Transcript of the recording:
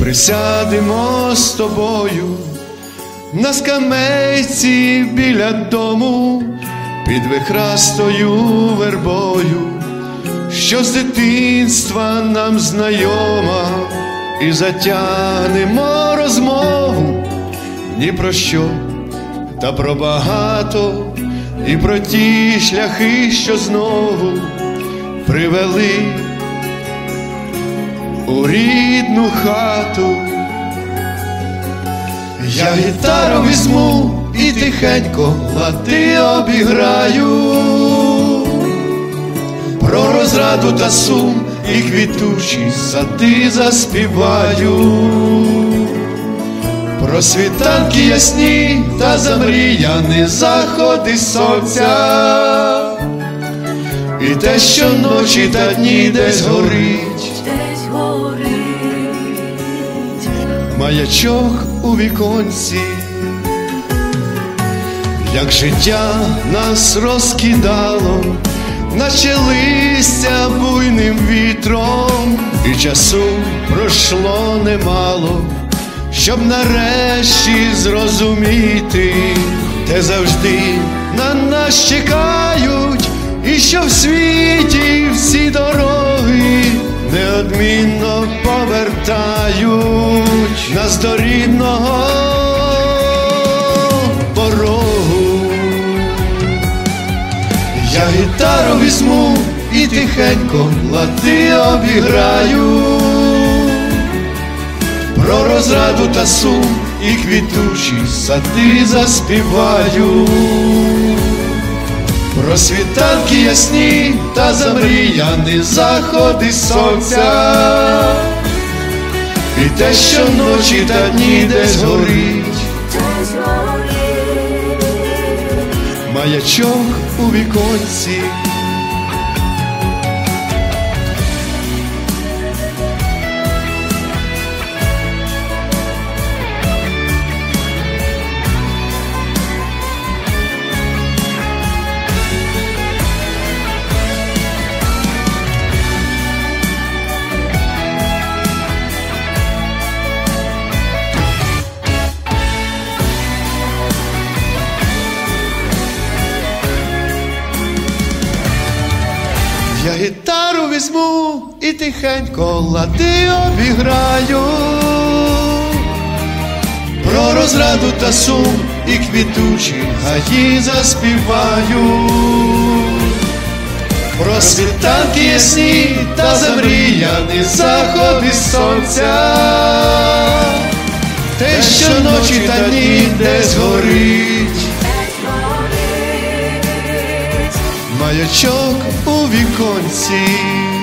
присядемо з тобою на скамейці біля дому, під вихрастою вербою, що з дитинства нам знайома, і затягнемо розмову ні про що, та про багато, і про ті шляхи, що знову привели у рідну хату. Я гітару візьму і тихенько лади обіграю, про розраду та сум і квітучі сади заспіваю, про світанки ясні та замріяні заходи сонця, і те, що ночі та дні десь горить, маячок у віконці. Як життя нас розкидало, наче листя буйним вітром, і часу пройшло немало, щоб нарешті зрозуміти, те завжди на нас чекають, і що в світі всі дороги неодмінно повертають нас до рідного порогу. Я гітару візьму і тихенько лади обіграю, про розраду та сум і квітучі сади заспіваю, про світанки ясні та замріяні заходи сонця, і те, що ночі та дні десь горить, маячок у віконці. Я гітару візьму і тихенько лади обіграю, про розраду та сум і квітучі гаї заспіваю, про світанки ясні та замріяні заходи сонця, те, що ночі та дні десь горить, маячок у віконці.